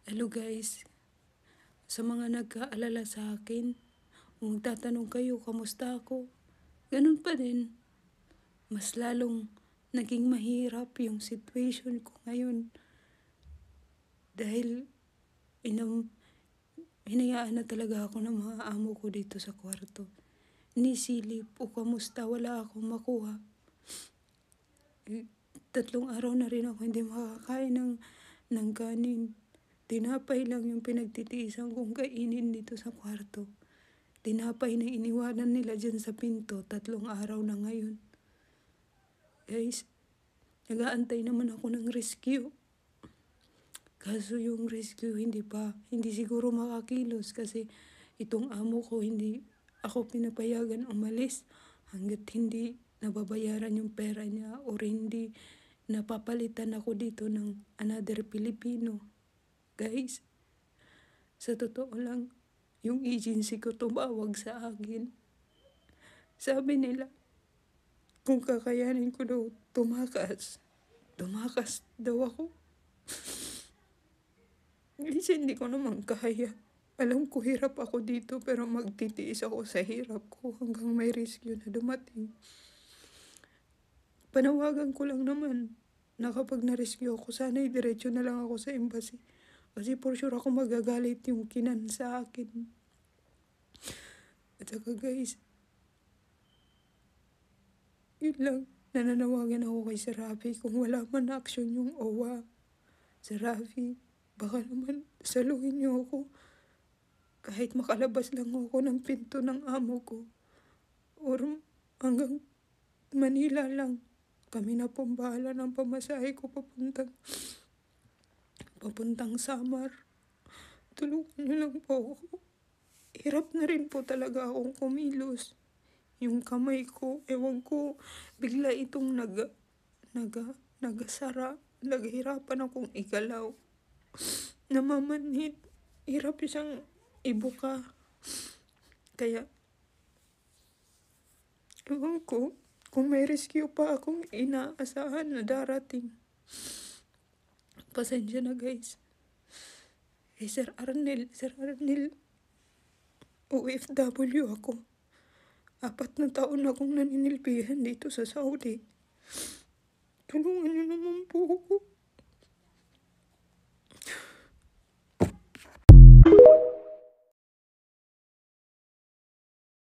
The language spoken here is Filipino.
Hello guys, sa mga nagkaalala sa akin, kung tatanong kayo kamusta ako, ganun pa din. Mas lalong naging mahirap yung situation ko ngayon dahil hinayaan na talaga ako ng mga amo ko dito sa kwarto. Nisilip o kamusta, wala akong makuha. 3 araw na rin ako hindi makakain ng kanin. Tinapay lang yung pinagtitiisan kong kainin dito sa kwarto. Tinapay na iniwanan nila dyan sa pinto, 3 araw na ngayon. Guys, nag-aantay naman ako ng rescue. Kaso yung rescue hindi siguro makakilos kasi itong amo ko hindi ako pinapayagan umalis hanggat hindi nababayaran yung pera niya or hindi napapalitan ako dito ng another Filipino. Guys, sa totoo lang, yung agency ko tumawag sa akin. Sabi nila, kung kakayanin ko daw tumakas daw ako. Kasi hindi ko naman kaya. Alam ko hirap ako dito pero magtitiis ako sa hirap ko hanggang may rescue na dumating. Panawagan ko lang naman na kapag na-rescue ako, sana'y diretso na lang ako sa embassy. Kasi for sure ako magagalit yung kinan sa akin. At saka guys, yun lang, nananawagan ako kay Sir Rafi kung wala man action yung OWA. Sir Rafi, baka naman saluhin niyo ako. Kahit makalabas lang ako ng pinto ng amo ko. Or hanggang Manila lang. Kami na pong bahala ng pamasahe ko papuntang Samar. Tulungan niyo lang po ako. Hirap na rin po talaga akong kumilos. Yung kamay ko, ewan ko, bigla itong nagasara. Naghihirapan akong igalaw. Namamanhid. Hirap siyang ibuka. Kaya, ewan ko, kung may rescue pa akong inaasahan na darating. Pasensya na guys. Sir Arnel, OFW ako. 4 na taon na akong naninilbihan dito sa Saudi. Tulungan niyo naman po ako.